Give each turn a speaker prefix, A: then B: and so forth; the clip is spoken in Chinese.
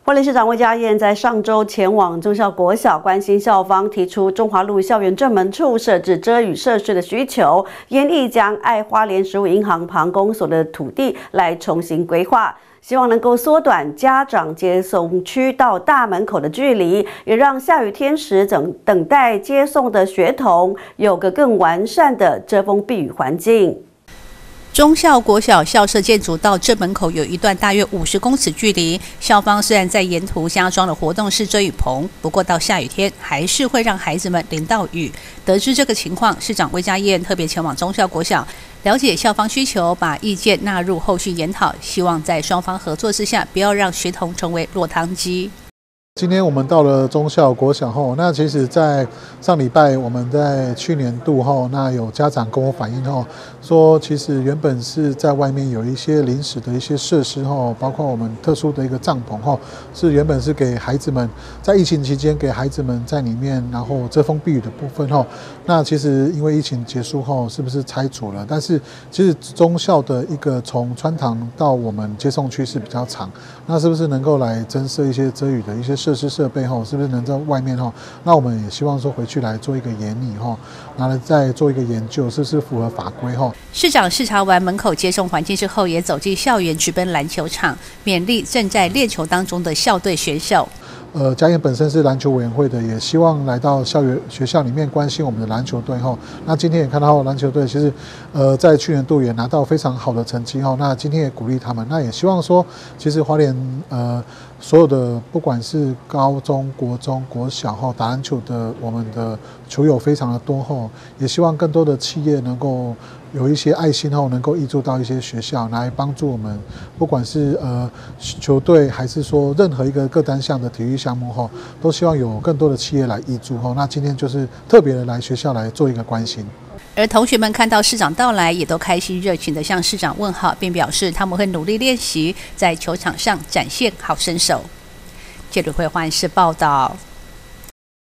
A: 花莲市长魏家燕在上周前往忠孝国小关心校方提出中华路校园正门处设置遮雨设施的需求，研议将爱花莲食物银行旁公所的土地来重新规划，希望能够缩短家长接送区到大门口的距离，也让下雨天时等待接送的学童有个更完善的遮风避雨环境。
B: 忠孝国小校舍建筑到正门口有一段大约50公尺距离，校方虽然在沿途加装了活动式遮雨棚，不过到下雨天还是会让孩子们淋到雨。得知这个情况，市长魏家燕特别前往忠孝国小了解校方需求，把意见纳入后续研讨，希望在双方合作之下，不要让学童成为落汤鸡。
C: 今天我们到了忠孝国小后，那其实，在上礼拜我们在去年度后，那有家长跟我反映后，说其实原本是在外面有一些临时的一些设施后，包括我们特殊的一个帐篷后，是原本是给孩子们在疫情期间给孩子们在里面，然后遮风避雨的部分后，那其实因为疫情结束后，是不是拆除了？但是其实忠孝的一个从穿堂到我们接送区是比较长，那是不是能够来增设一些遮雨的一些设施设备后，是不是能在外面后？那我们也希望说回去来做一个研拟后，然后再做一个研究，是不是符合法规后。
B: 市长视察完门口接送环境之后，也走进校园直奔篮球场，勉励正在练球当中的校队选手。
C: 家燕本身是篮球委员会的，也希望来到学校里面关心我们的篮球队后。那今天也看到篮球队其实，在去年度也拿到非常好的成绩后。那今天也鼓励他们，那也希望说，其实花莲所有的不管是高中、国中、国小后打篮球的，我们的球友非常的多后，也希望更多的企业能够有一些爱心后，能够挹注到一些学校来帮助我们，不管是球队还是说任何一个各单项的体育项目后，都希望有更多的企业来挹注后。那今天就是特别的来学校来做一个关心。
B: 而同学们看到市长到来，也都开心热情地向市长问好，并表示他们会努力练习，在球场上展现好身手。记者会花莲市报道。